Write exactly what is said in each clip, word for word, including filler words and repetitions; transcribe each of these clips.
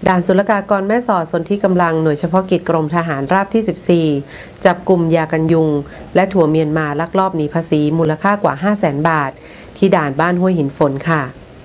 ด่านศุลกากรแม่สอดส่วนที่กำลังหน่วยเฉพาะกิจกรมทหารราบที่ สิบสี่ จับกลุ่มยากันยุงและถั่วเมียนมาลักลอบหนีภาษีมูลค่ากว่า ห้าแสน บาทที่ด่านบ้านห้วยหินฝนค่ะ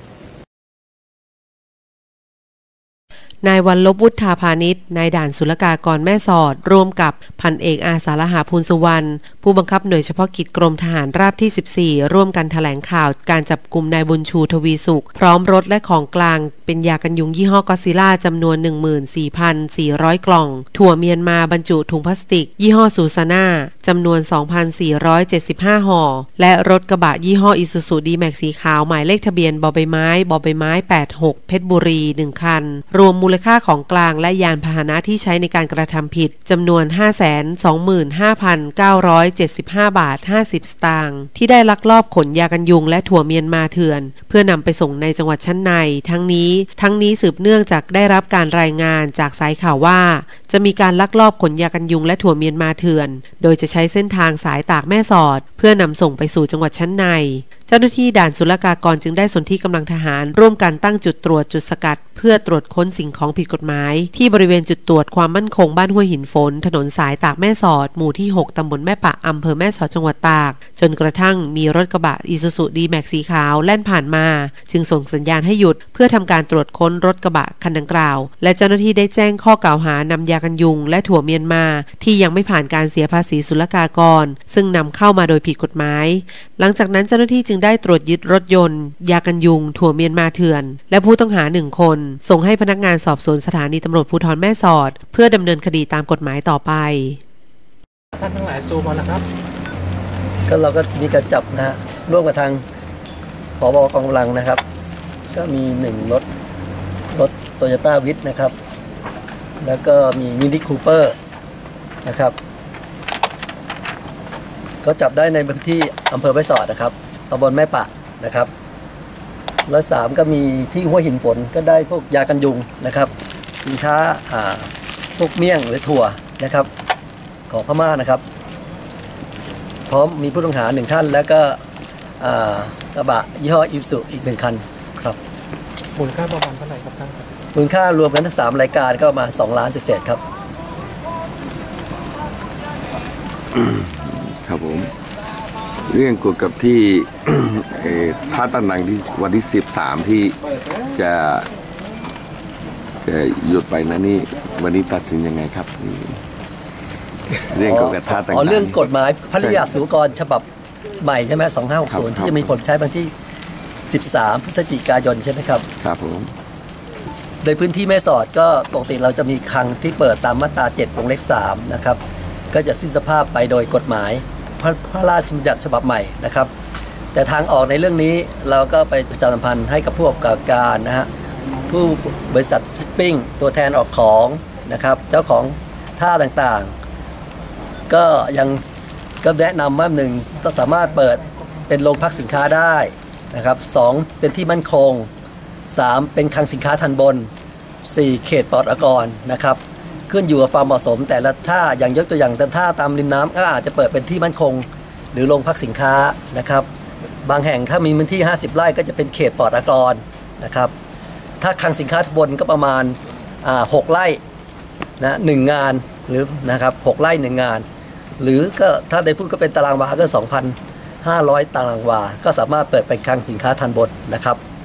นายวันลบวุฒาพาณิชย์นายด่านศุลกากรแม่สอดร่วมกับพันเอกอาสาฬหาภูลสุวรรณผู้บังคับหน่วยเฉพาะกิจกรมทหารราบที่ สิบสี่ ร่วมกันแถลงข่าวการจับกุมนายบุญชูทวีสุขพร้อมรถและของกลางเป็นยากันยุงยี่ห้อกอซิล่าจำนวน หนึ่งหมื่นสี่พันสี่ร้อย กล่องถั่วเมียนมาบรรจุถุงพลาสติกยี่ห้อซูซาน่าจำนวน สองพันสี่ร้อยเจ็ดสิบห้า ห่อและรถกระบะยี่ห้ออิซูซูดีแม็กสีขาวหมายเลขทะเบียนบอใบไม้บอใบไม้แปดหกเพชรบุรีหนึ่งคันรวมมูลค่าของกลางและยานพาหนะที่ใช้ในการกระทำผิดจำนวน ห้าแสนสองหมื่นห้าพันเก้าร้อยเจ็ดสิบห้า บาท ห้าสิบ สตางค์ที่ได้ลักลอบขนยากันยุงและถั่วเมียนมาเถื่อนเพื่อนำไปส่งในจังหวัดชั้นในทั้งนี้ทั้งนี้สืบเนื่องจากได้รับการรายงานจากสายข่าวว่าจะมีการลักลอบขนยากันยุงและถั่วเมียนมาเถื่อนโดยจะใช้เส้นทางสายตากแม่สอดเพื่อนำส่งไปสู่จังหวัดชั้นในเจ้าหน้าที่ด่านศุลกากรจึงได้สนที่กำลังทหารร่วมกันตั้งจุดตรวจจุดสกัดเพื่อตรวจค้นสิ่งของผิดกฎหมายที่บริเวณจุดตรวจความมั่นคงบ้านห้วยหินฝนถนนสายตากแม่สอดหมู่ที่หกตำบลแม่ปะอำเภอแม่สอดจังหวัดตากจนกระทั่งมีรถกระบะอีซูซูดีแม็กสีขาวแล่นผ่านมาจึงส่งสัญญาณให้หยุดเพื่อทำการตรวจค้นรถกระบะคันดังกล่าวและเจ้าหน้าที่ได้แจ้งข้อกล่าวหานำยากันยุงและถั่วเมียนมาที่ยังไม่ผ่านการเสียภาษีศุลกากรซึ่งนำเข้ามาโดยผิดกฎหมายหลังจากนั้นเจ้าหน้าที่จึงได้ตรวจยึดรถยนต์ยากันยุงถั่วเมียนมาเถื่อนและผู้ต้องหาหนึ่งคนส่งให้พนักงานสอบสวนสถานีตำรวจภูธรแม่สอดเพื่อดำเนินคดีตามกฎหมายต่อไปท่านทั้งหลายซูมมาแล้วครับก็เราก็มีการจับนะฮะร่วมกับทางผบ.กองกำลังนะครับก็มีหนึ่งรถรถโตโยต้าวิทนะครับแล้วก็มีมินิคูเปอร์นะครับก็จับได้ในพื้นที่อำเภอแม่สอดนะครับตำบลแม่ปะนะครับแล้วสามก็มีที่ห้วยหินฝนก็ได้พวกยากันยุงนะครับสินค้าอ่าพวกเมี่ยงหรือถั่วนะครับของพม่านะครับพร้อมมีผู้ต้องหาหนึ่งท่านแล้วก็กระบะยี่ห้ออิซูอีกหนึ่งคันครับมูลค่าประมาณเท่าไหร่ครับท่านมูลค่ารวมกันทั้งสามรายการก็มาสองล้านเศษครับครับผมเรื่องเกี่ยวกับที่ท่าตันนังที่วันที่สิบสามที่จะจะหยุดไปนะนี่วันนี้ตัดสินยังไงครับเรื่องเกี่ยวกับท่าตันนังอ๋อเรื่องกฎหมายพระราชบัญญัติศุลกากรฉบับใหม่ใช่ไหมสองห้าหกศูนย์ที่จะมีผลใช้วันที่สิบสามพฤศจิกายนใช่ไหมครับครับผมในพื้นที่แม่สอดก็ปกติเราจะมีคลังที่เปิดตามมาตราเจ็ดวงเล็บสามนะครับก็จะสิ้นสภาพไปโดยกฎหมายพระราชบัญญัติฉบับใหม่นะครับแต่ทางออกในเรื่องนี้เราก็ไปประชาสัมพันธ์ให้กับผู้ประกอบการนะฮะผู้บริษัทชิปปิ้งตัวแทนออกของนะครับเจ้าของท่าต่างๆก็ยังก็แนะนำว่าหนึ่งก็สามารถเปิดเป็นโรงพักสินค้าได้นะครับสองเป็นที่มั่นคงสามเป็นคลังสินค้าทันบนสี่เขตปลอดอากรนะครับขึ้นอยู่กับความเหมาะสมแต่ละท่าอย่างยกตัวอย่างแต่ท่าตามริมน้ำก็อาจจะเปิดเป็นที่มั่นคงหรือโรงพักสินค้านะครับบางแห่งถ้ามีพื้นที่ห้าสิบไร่ก็จะเป็นเขตปลอดอากรนะครับถ้าคลังสินค้าทันบนก็ประมาณหกไร่นะหนึ่งงานหรือนะครับหกไร่หนึ่งงานหรือก็ถ้าได้พูดก็เป็นตารางวาก็ สองพันห้าร้อย ตารางวาก็สามารถเปิดเป็นคลังสินค้าทันบนนะครับ